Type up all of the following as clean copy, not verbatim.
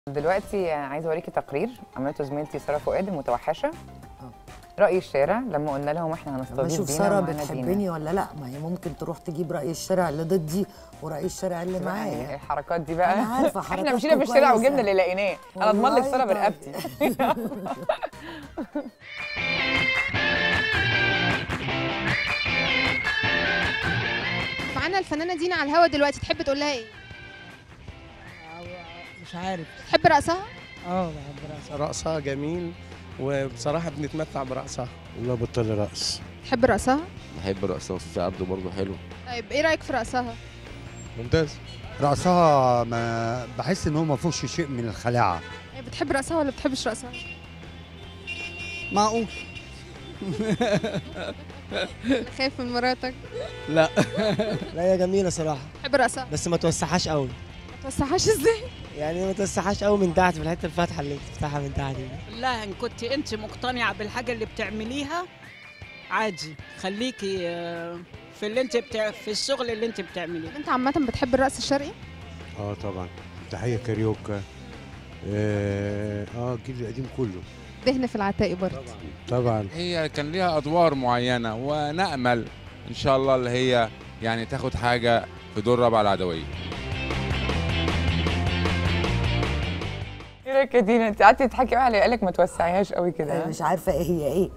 دلوقتي عايزه اوريكي تقرير عملته زميلتي ساره فؤاد المتوحشه. رأي الشارع لما قلنا لهم احنا هنستضيف بشوف دينا ساره ومعانا بتحبني دينا. ولا لا، ما هي ممكن تروح تجيب رأي الشارع اللي ضدي ورأي الشارع اللي معايا. الحركات دي بقى انا عارفه حركات احنا مشينا في الشارع وجبنا اللي لقيناه. انا اضمن لك ساره برقبتي. معانا الفنانه دينا على الهوا دلوقتي، تحب تقول لها ايه؟ مش عارف. تحب رقصها؟ بحب رقصها. رقصها جميل وبصراحه بنتمتع برقصها. والله بطل رقص. تحب رقصها؟ بحب رقصها وفي عبده برضه حلو. طيب ايه رايك في رقصها؟ ممتاز. رقصها ما بحس ان هو ما فيهوش شيء من الخلاعه. بتحب رقصها ولا بتحبش رقصها؟ معقول. خايف من مراتك؟ لا. لا هي جميله صراحه. تحب رقصها؟ بس ما توسعهاش قوي. ما توسعهاش ازاي؟ يعني ما توسعهاش قوي من تحت في الحته الفاتحه اللي بتفتحها من تحت دي. لا ان كنت انت مقتنعه بالحاجه اللي بتعمليها عادي، خليكي في اللي انت في الشغل اللي انت بتعمليه. انت عامه بتحب الرقص الشرقي؟ طبعا. تحيه كاريوكا. الجيل القديم كله. دهن في العتاقي برضه. طبعا. هي كان ليها ادوار معينه ونامل ان شاء الله اللي هي يعني تاخد حاجه في دور رابعه العدويه. ايه رايك يا دينا؟ انت قعدتي تضحكي قوي عليها، قال لك ما توسعيهاش قوي كده. مش عارفه ايه هي ايه.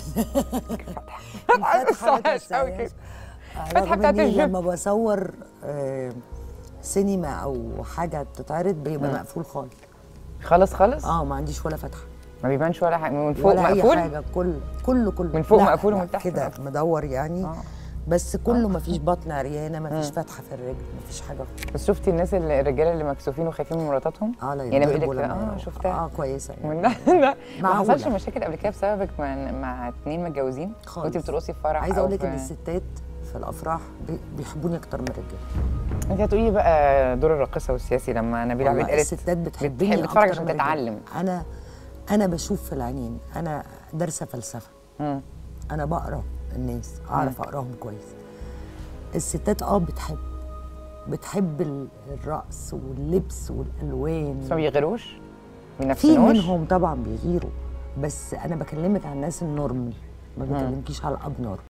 ما توسعيهاش قوي كده. الفتحه بتاعت الجيب. لما بصور سينما او حاجه بتتعرض بيبقى مقفول خالص. خالص خالص؟ ما عنديش ولا فتحه. ما بيبانش ولا حاجه من فوق ولا مقفول؟ أي حاجه كله من فوق مقفول ومن تحت كده مدور يعني. بس كله ما فيش بطن عريانه، ما فيش فتحه في الرجل، ما فيش حاجه. بس شفتي الناس الرجاله اللي مكسوفين وخايفين من مراتاتهم؟ يعني بيقول لك شفتها. كويسه يعني. ما حصلش مشاكل قبل كده بسببك مع اتنين متجوزين؟ وانت بترقصي في فرح؟ عايزه اقول لك ان الستات في الافراح بيحبوني اكتر من الرجاله. انت هتقولي بقى دور الراقصه والسياسي لما نبيل عبيد قالت الستات بتحبني بتتفرج عشان تتعلم. انا بشوف في العينين، انا دارسه فلسفه. انا بقرا الناس، اعرف اقراهم كويس. الستات بتحب الرقص واللبس والالوان. بس ما بيغيروش؟ في منهم طبعا بيغيروا، بس انا بكلمك عن الناس النورمال، ما بكلمكيش على الابنور.